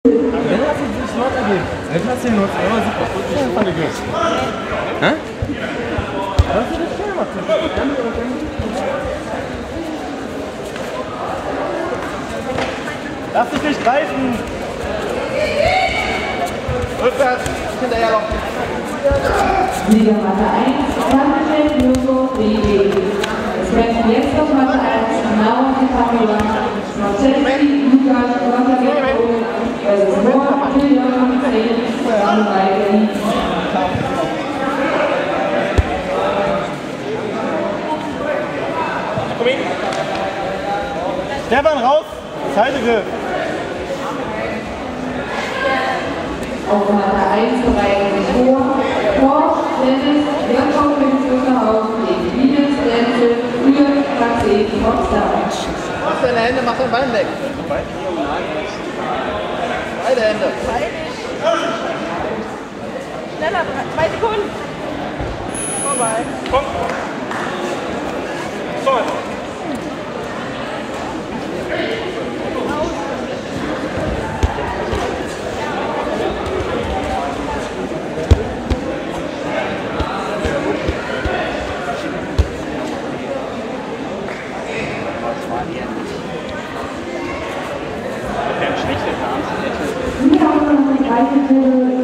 Dann lass uns das Wort ergeben. Dann lass den Nutzer. Ja, super. Das ist eine Gürtel. Hä? Was ist das schnell machen? Lass dich nicht greifen! Rückwärts, hinterherlaufen. Sieger Mathe 1, Tankstelle Logo BG. Es werden jetzt noch Mathe 1, Nahrung und Papilla, Marcelli, Lukas, Kontergero, versus Moor, Tillmann, Felix, Berlin. Komm hin! Stefan raus! Seite. Auf Mathe 1 bereiten sich vor, Dennis, Jakob mit Zuckerhausen gegen Linus, Denzel, Früher, Taxi, Potsdam. Mach deine Hände, mach dein Bein weg. Beide Hände. Schneller, 2 Sekunden. Vorbei. Komm! So! Wir haben noch eine 3.